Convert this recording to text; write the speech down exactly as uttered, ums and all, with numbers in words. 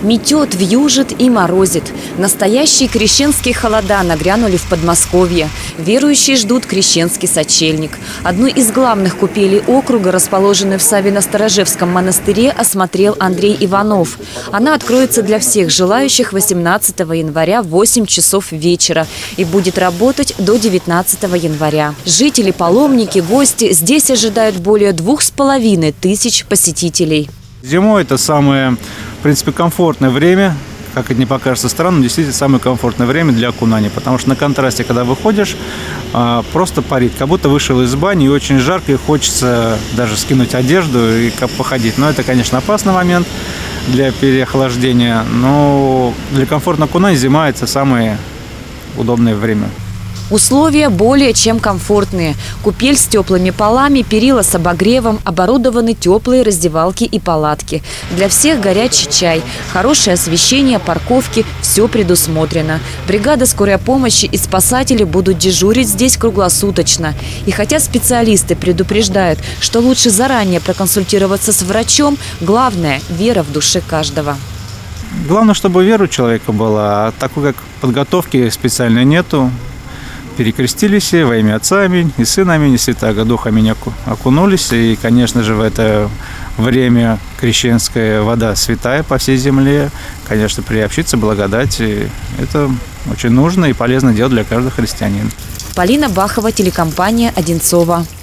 Метет, вьюжит и морозит. Настоящие крещенские холода нагрянули в Подмосковье. Верующие ждут крещенский сочельник. Одну из главных купелей округа, расположенную в Савино-Сторожевском монастыре, осмотрел Андрей Иванов. Она откроется для всех желающих восемнадцатого января в восемь часов вечера и будет работать до девятнадцатого января. Жители, паломники, гости здесь ожидают более двух с половиной тысяч посетителей. Зимой это самое, в принципе, комфортное время, как это не покажется странным, действительно самое комфортное время для окунания, потому что на контрасте, когда выходишь, просто парит, как будто вышел из бани, и очень жарко, и хочется даже скинуть одежду и походить. Но это, конечно, опасный момент для переохлаждения, но для комфортного окунания зима – это самое удобное время. Условия более чем комфортные. Купель с теплыми полами, перила с обогревом, оборудованы теплые раздевалки и палатки. Для всех горячий чай, хорошее освещение, парковки – все предусмотрено. Бригада скорой помощи и спасатели будут дежурить здесь круглосуточно. И хотя специалисты предупреждают, что лучше заранее проконсультироваться с врачом, главное – вера в душе каждого. Главное, чтобы вера у человека была, а такой как подготовки специальной нету. Перекрестились во имя Отца, аминь, и Сына, аминь, и Святаго Духа, аминь, окунулись. И, конечно же, в это время крещенская вода святая по всей земле. Конечно, приобщиться, благодать. И это очень нужно и полезно делать для каждого христианина. Полина Бахова, телекомпания «Одинцово».